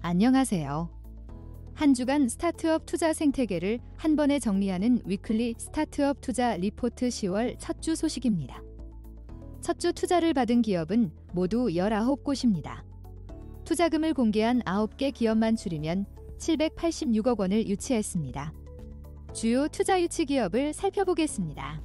안녕하세요. 한 주간 스타트업 투자 생태계를 한 번에 정리하는 위클리 스타트업 투자 리포트 10월 첫 주 소식입니다. 첫 주 투자를 받은 기업은 모두 19곳입니다. 투자금을 공개한 9개 기업만 줄이면 786억 원을 유치했습니다. 주요 투자 유치 기업을 살펴보겠습니다.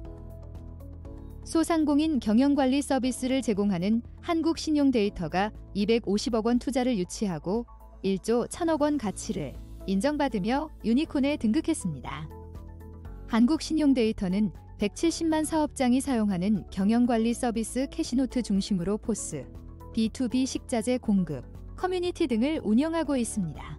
소상공인 경영관리 서비스를 제공하는 한국신용데이터가 250억 원 투자를 유치하고 1조 1,000억 원 가치를 인정받으며 유니콘에 등극했습니다. 한국신용데이터는 170만 사업장이 사용하는 경영관리 서비스 캐시노트 중심으로 포스, B2B 식자재 공급, 커뮤니티 등을 운영하고 있습니다.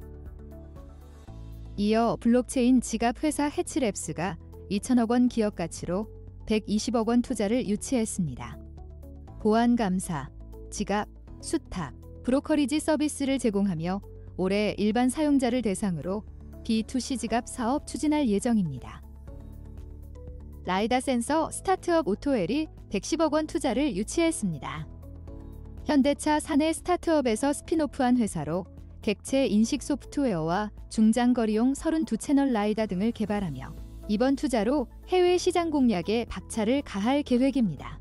이어 블록체인 지갑 회사 해치랩스가 2,000억 원 기업 가치로 120억 원 투자를 유치했습니다. 보안 감사, 지갑, 수탁, 브로커리지 서비스를 제공하며 올해 일반 사용자를 대상으로 B2C 지갑 사업 추진할 예정입니다. 라이다 센서 스타트업 오토엘이 110억 원 투자를 유치했습니다. 현대차 사내 스타트업에서 스핀오프한 회사로 객체 인식 소프트웨어와 중장거리용 32채널 라이다 등을 개발하며 이번 투자로 해외 시장 공략에 박차를 가할 계획입니다.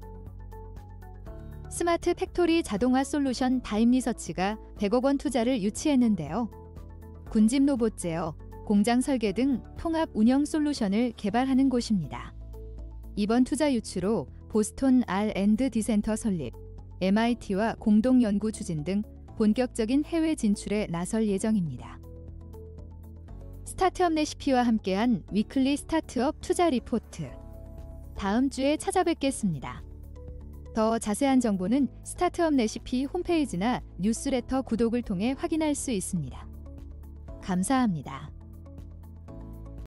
스마트 팩토리 자동화 솔루션 다임리서치가 100억 원 투자를 유치했는데요. 군집 로봇 제어, 공장 설계 등 통합 운영 솔루션을 개발하는 곳입니다. 이번 투자 유치로 보스톤 R&D 센터 설립, MIT와 공동 연구 추진 등 본격적인 해외 진출에 나설 예정입니다. 스타트업 레시피와 함께한 위클리 스타트업 투자 리포트. 다음 주에 찾아뵙겠습니다. 더 자세한 정보는 스타트업 레시피 홈페이지나 뉴스레터 구독을 통해 확인할 수 있습니다. 감사합니다.